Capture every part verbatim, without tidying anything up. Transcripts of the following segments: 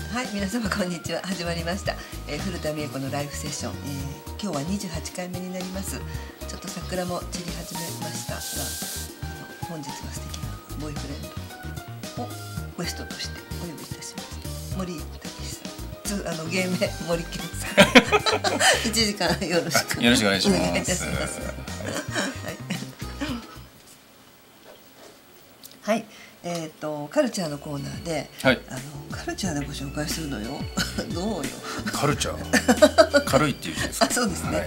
はい、皆様こんにちは。始まりました、えー、古田美恵子のライフセッション、えー、今日はにじゅうはちかいめになります。ちょっと桜も散り始めましたが、あの本日は素敵なボーイフレンドをゲストとしてお呼びいたします。森武さん、つあの芸名森健さんいちじかんよろしくよろしくお願いします。 お願いいたします。はい、はい、えっとカルチャーのコーナーで、はい、あのカルチャーでご紹介するのよ。どうよ。 カルチャー。軽いっていう字ですか。 あ、そうですね。はい。はい、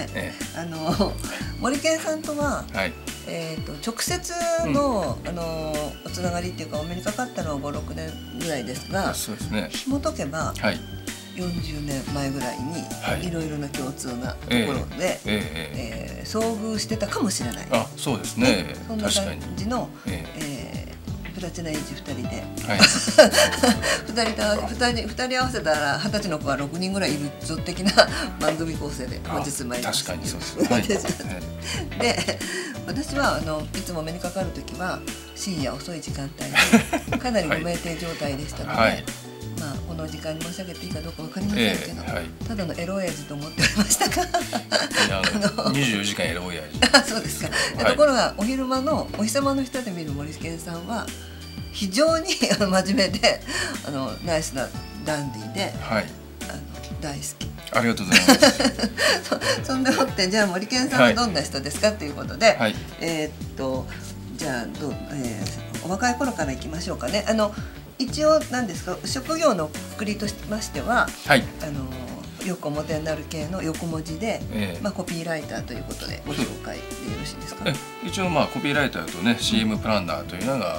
ええ、あの森健さんとは、はい、えっと直接の、うん、あのおつながりっていうかお目にかかったのはご、ろくねんぐらいですが、 そうですね。 紐解けば、はい、よんじゅうねんまえぐらいに、はい、いろいろな共通なところで、えーえーえー、遭遇してたかもしれない。 あ、そうですね。ね、 そんな感じの、えーえープラチナエイジふたりで、はい、ふたりとふたりふたり合わせたらはたちの子はろくにんぐらいいるぞ的な番組構成で本日参りました。 確かにそうですね。 で、私はあのいつも目にかかる時は深夜遅い時間帯でかなりご酩酊状態でしたので、はい、まあこの時間に申し上げていいかどうかわかりませんけど、えーはい、ただのエロ親父と思っておりましたが、 あのにじゅうよじかんエロ親父。 あ、そうですか。はい、ところがお昼間のお日様の下で見る森健さんは非常に真面目であのナイスなダンディーで、はい、あの大好き。 ありがとうございますそ, そんでもってじゃあ森健さんはどんな人ですかということで、はい、えー、っとじゃあどう、えー、お若い頃からいきましょうかね。あの一応何ですか、職業のくくりとしましては、はい、あの横表になる系の横文字で、えーまあ、コピーライターということでご紹介でよろしいですか。 一応まあコピーライターとね シーエム プランナーというのが、はい、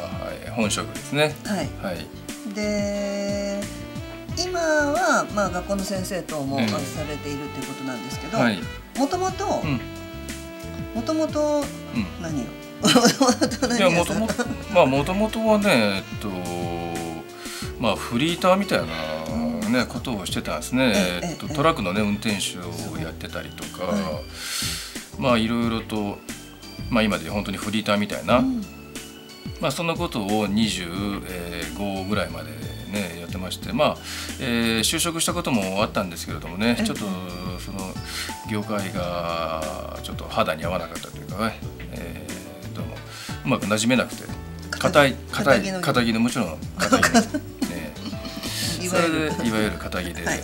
本職ですね。 はい、はい、で今は、まあ、学校の先生等もされているということなんですけど、もともともともと何よいやもともとまあもともとはね、えっとまあフリーターみたいなね、ことをしてたんですね。えっとトラックのね運転手をやってたりとか、はい、まあいろいろと、まあ、今で本当にフリーターみたいな、うん、まあそんなことをにじゅうごぐらいまでねやってまして、まあ、えー、就職したこともあったんですけれどもね、ちょっとその業界がちょっと肌に合わなかったというかね、えー、どうもうまく馴染めなくて、硬い硬い硬着のもちろん硬着それでいわゆる堅気で、はいはい、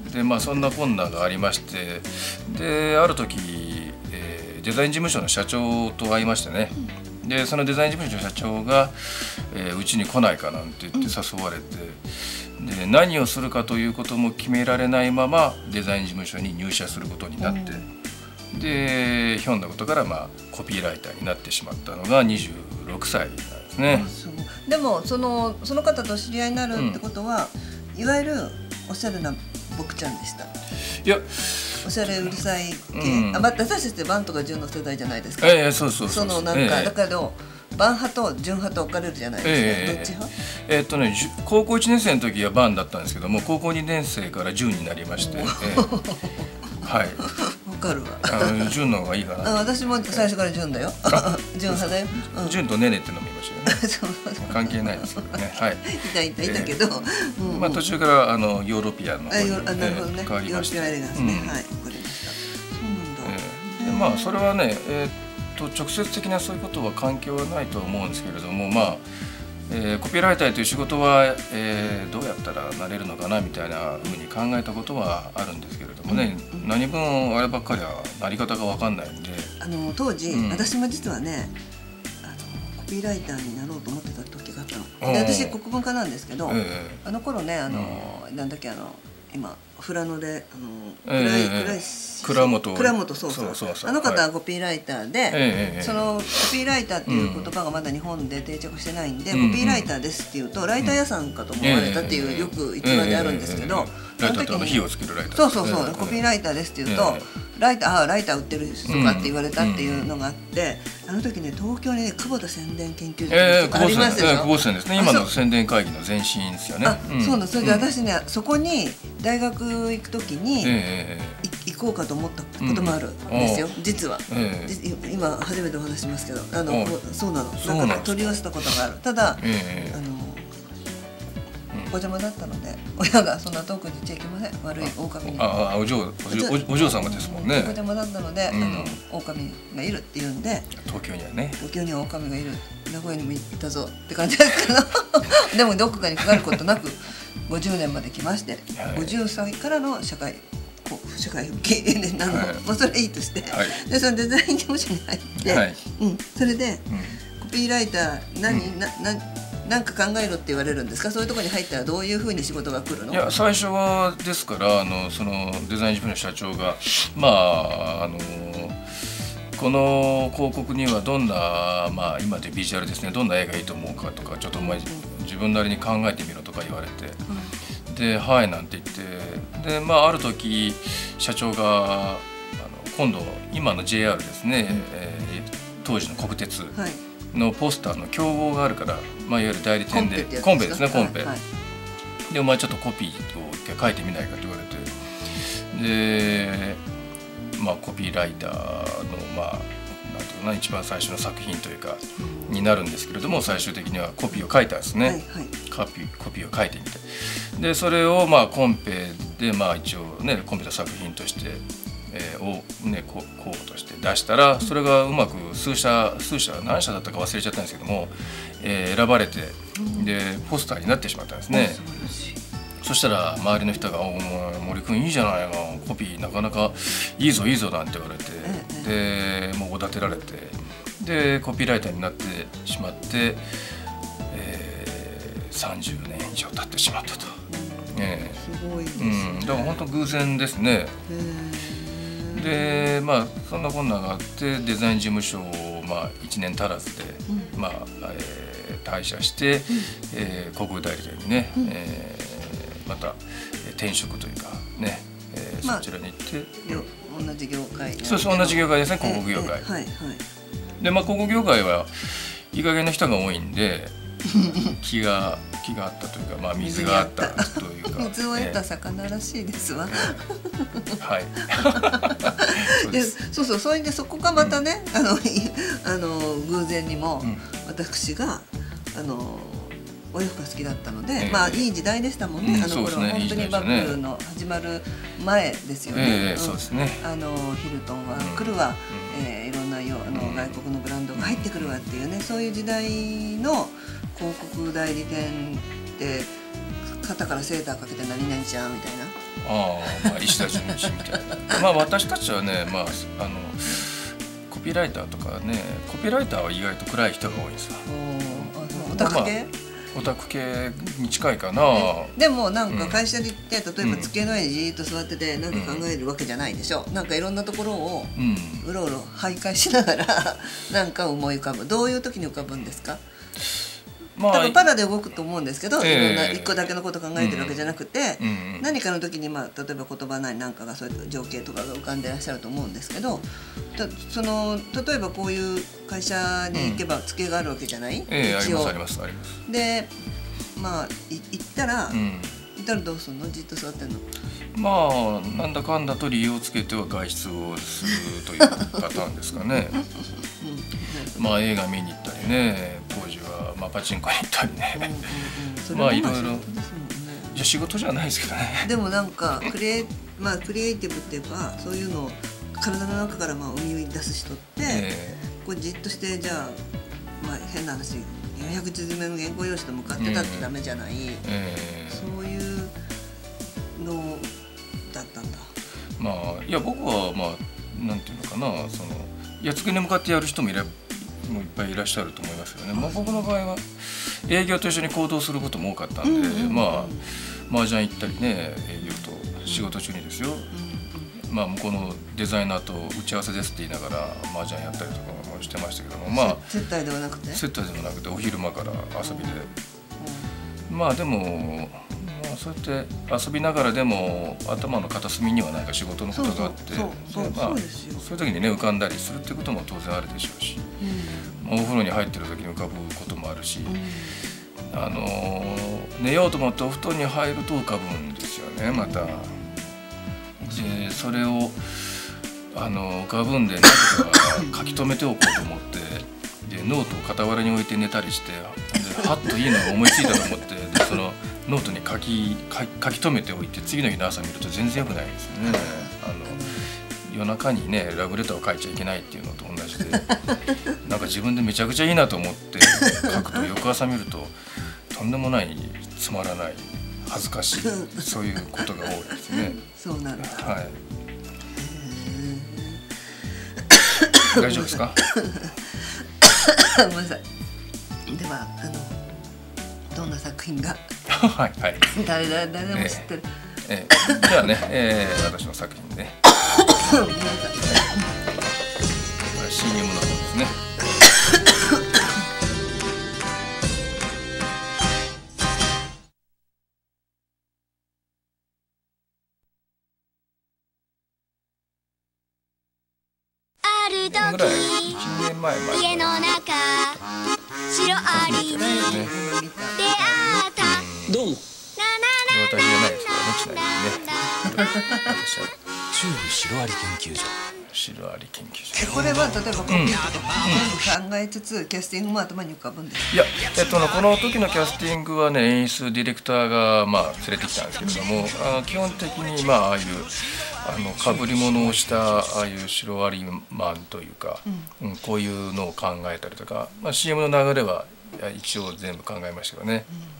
でまあそんな困難がありまして、である時、えー、デザイン事務所の社長と会いましてね、うん、でそのデザイン事務所の社長がえー、うちに来ないかなんて言って誘われて、うん、で何をするかということも決められないままデザイン事務所に入社することになって、うん、でひょんなことから、まあ、コピーライターになってしまったのがにじゅうろくさいなんですね。 でもその、その方と知り合いになるってことは、うん、いわゆるおしゃれな僕ちゃんでした。 いやおしゃれうるさい系、うん、あ、ま、私たちってバンとか純の世代じゃないですか。 ええ、そうそうそう。 そのなんか、ええ、だけどバン派と純派と置かれるじゃないですか。ええ、どっち派？ えー、っとね、高校いちねん生の時はバンだったんですけども、高校にねん生から純になりまして、ええ、はい。 わかるわ。 あの純の方がいいかな。 あ、私も最初から純だよ。純派だよ。 純、うん、とねねって飲みましたよね。関係ないですけどね。はい。いたいたいたけど、 えーうん、まあ途中からあのヨーロピアンの方に、ね、 あ、なるほどね。 変わりました。 ヨーロピアンエレガンスね。うん、はい、わかりました。そうなんだ。 えー、でまあそれはね、えーと直接的なそういうことは関係はないと思うんですけれども、まあえー、コピーライターという仕事は、えー、どうやったらなれるのかなみたいなふうに考えたことはあるんですけれどもね、うんうん、何分あればっかりはなり方が分かんないんで、 あの当時、うん、私も実はねあのコピーライターになろうと思ってた時があったので、私国文科なんですけど、えー、あの頃ねあの、うん、なんだっけあの今富良野であの倉井、えー、 倉本倉本そうそうそうそう、あの方はコピーライターで、えー、そのコピーライターっていう言葉がまだ日本で定着してないんで、うん、コピーライターですっていうとライター屋さんかと思われたっていうよく逸話であるんですけど、 ライターって火をつけるライター、 そうそうそう、コピーライターですっていうと、ライターあライター売ってる人かって言われたっていうのがあって、あの時ね東京にね久保田宣伝研究所とかありますでしょ。 久保田ですね、今の宣伝会議の前身ですよね。 あ、そうなん、それで私ねそこに大学行く時に行こうかと思ったこともあるんですよ、実は。今初めてお話しますけど、あのそうなの、なんか取り寄せたことがある。ただあのお邪魔だったので親がそんな遠くに行っちゃいけません、悪い狼に。 ああ、お嬢、お嬢様ですもんね。 お邪魔だったので、あの狼がいるって言うんで、 東京にはね、 東京には狼がいる、名古屋にもいたぞって感じですけどでもどこかにかかることなくごじゅうねんまで来まして、ごじゅっさいからの社会社会復帰でなの、まあそれいいとして、でそのデザイン事務所に入って、うん、それでコピーライター何なななんか考えろって言われるんですか？そういうところに入ったらどういうふうに仕事が来るの？ いや、最初はですからあのそのデザイン事務所の社長がまああのこの広告にはどんな、まあ、今でビジュアルですね、どんな絵がいいと思うかとかちょっとお前自分なりに考えてみろとか言われて、うん、で「はい」なんて言ってで、まあ、ある時社長があの今度今の ジェイアール ですね、うん、えー、当時の国鉄のポスターの競合があるから、まあ、いわゆる代理店でコンペですね、コンペ、はいはい、でお前ちょっとコピーを書いてみないかと言われて、でまあ、コピーライターの、まあ、なんていうかな、一番最初の作品というか、うん、になるんですけれども、最終的にはコピーを書いたんですね、はいはい、コピー、コピーを書いてみて、でそれをまあコンペで、まあ、一応ねコンペの作品として、えー、を、ね、候補として出したら、それがうまく数社数社何社だったか忘れちゃったんですけども、えー、選ばれて、でポスターになってしまったんですね。そしたら周りの人が「お前森君いいじゃないの、コピーなかなかいいぞいいぞ」なんて言われて、でもうおだてられて、でコピーライターになってしまって、えー、さんじゅうねん以上経ってしまったと。えー、すごいですね。うん、だから本当偶然ですね。でまあそんなこんながあってデザイン事務所を、まあ、いちねん足らずで、うん、まあえー、退社して、うん、えー、広告代理店にね、うん、えーまた転職というかね、えーまあ、そちらに行って同じ業界、 そうそう、同じ業界ですね、広告業界、えーえーはいはい、でまあ広告業界はいい加減な人が多いんで気が気があったというか、まあ、水があったというか水を得た魚らしいですわ、 えー、はいそうでそうそう、それでそこがまたね、うん、あのあの偶然にも私があのお洋服が好きだったので、えー、まあいい時代でしたもんね、うん、あの頃、ね、本当にバブルの始まる前ですよね。 そうですね。 あのヒルトンは来るわ、うん、えー、いろんなよあの、うん、外国のブランドが入ってくるわっていうね、そういう時代の広告代理店で肩からセーターかけて何々ちゃんみたいな。 ああ、まあ石田純一みたいな。まあ私たちはね、まああのコピーライターとかね、コピーライターは意外と暗い人が多いんですよ。 おオタク系？ オタク系に近いかな。 でもなんか会社に行って、うん、例えば机の上にじーっと座ってて何か考えるわけじゃないでしょ、うん、なんかいろんなところをうろうろ徘徊しながらなんか思い浮かぶ。どういう時に浮かぶんですか？まあ、多分パラで動くと思うんですけど、えー、いろんな一個だけのこと考えてるわけじゃなくて、うんうん、何かの時に、まあ、例えば言葉なりなんかがそういう情景とかが浮かんでらっしゃると思うんですけど、その例えばこういう会社に行けば机があるわけじゃない、うん、 えー、一応ありますありますでまあい行ったら、うん、行ったらどうするの？じっと座ってんの？ まあなんだかんだと理由をつけては外出をするというパターンですかね。うん、まあ映画見に行ったりね、当時は、まあ、パチンコに行ったりね、まあいろいろ、いや仕事じゃないですけどね。 でもなんかクリエイ、まあ、クリエイティブっていうかそういうのを体の中からまあ生み出す人って、えー、こうじっとしてじゃあ、まあ、変な話よんひゃくちづめの原稿用紙と向かってたってダメじゃない、えー、そういうのだったんだ。 まあいや僕はまあなんていうのかな、そのやつけに向かってやる人もいれもいっぱいいらっしゃると思いますよね。まあ、僕の場合は営業と一緒に行動することも多かったんで、まあ麻雀行ったりね、営業と仕事中にですよ、まあ向こうのデザイナーと打ち合わせですって言いながら麻雀やったりとかもしてましたけども、まあ接待ではなくて接待ではなくてお昼間から遊びで、まあでもまあそうやって遊びながらでも頭の片隅にはなんか仕事のことがあって、そういう時にね浮かんだりするっていうことも当然あるでしょうし、うん、お風呂に入ってる時に浮かぶこともあるし、うん、あの寝ようと思ってお布団に入ると浮かぶんですよねまた。でそれをあの浮かぶんで何とか書き留めておこうと思ってでノートを傍らに置いて寝たりしてではっといいのが思いついたと思ってでそのノートに書き書き書き留めておいて次の日の朝見ると全然良くないですね。あの夜中にねラブレターを書いちゃいけないっていうのと同じでなんか自分でめちゃくちゃいいなと思って書くと翌朝見るととんでもないつまらない恥ずかしいそういうことが多いですね。 そうなんだ。 はい。大丈夫ですか？ ごめんなさい。ではあのどんな作品がはいはい。 誰誰誰でも知ってる。 えーえー、じゃあね、えー、私の作品ね。これは シーエム の方ですね。 ある時ぐらいいちねんまえまで家の中白アリに出会ったどうも。 私じゃないですからね、ちなみにね。私は中部シロアリ研究所。 シロアリ研究所。 これは例えばコピーとか全部考えつつキャスティングも頭に浮かぶんです。 いや、えっとこの時のキャスティングはね、演出ディレクターがまあ連れてきたんですけれども、あ基本的にまあああいうあの被り物をしたああいうシロアリマンというか、うんうん、こういうのを考えたりとか、まあ、シーエム の流れは一応全部考えましたよね。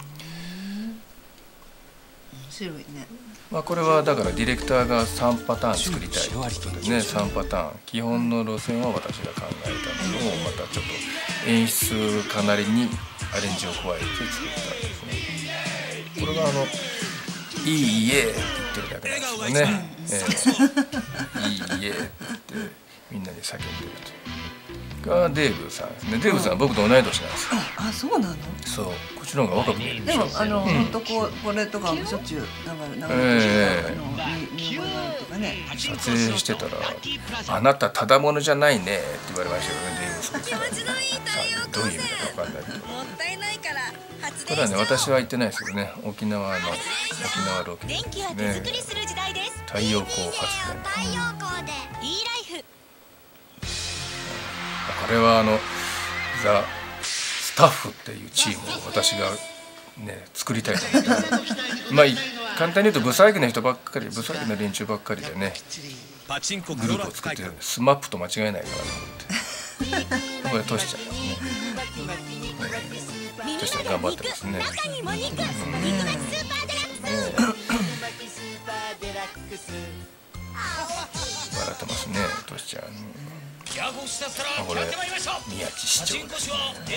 面白いね。 まあこれはだからディレクターがさんパターン作りたいということでね、さんパターン基本の路線は私が考えたものをまたちょっと演出家なりにアレンジを加えて作ったんですね。これがあの「いい家」って言ってるだけなんですよね。えー、いい家ってみんなに叫んでると。がデーブさんですね。デーブさんは僕と同い年なんですよ。 あ、そうなの？ そう、こっちの方が若く見えるでしょ。 でもあの本当こうこれとかもしょっちゅう流れ流れてるあの見覚えがあるとかね。 撮影してたら「あなたただものじゃないね」って言われましたよね、デーブさんから。さあどういう意味だか分かんないけど。これはね、私は行ってないですけどね、沖縄の沖縄ロケですね。太陽光発電。これはあのザ・スタッフっていうチームを私がね作りたいと思って、まあ簡単に言うとブサイクな人ばっかり、ブサイクな連中ばっかりでねグループを作ってるんで、スマップと間違えないかなと思って、これトシちゃんですね。トシちゃん頑張ってますね。笑ってますね、トシちゃん。これ宮地市長ですね。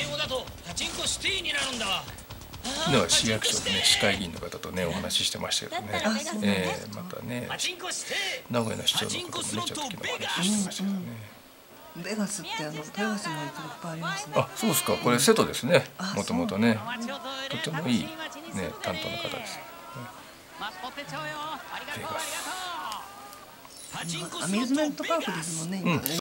では市役所でね、市会議員の方とねお話ししてましたけどね、えー、またね名古屋の市長の方もねちょっと昨日お話ししてましたけどね。 ベガスってあのベガスもいっぱいありますね。 あ、そうですか。これ瀬戸ですね。もともとね、とてもいいね担当の方です。ベガス。 アミューズメントパークですもんね、今ね。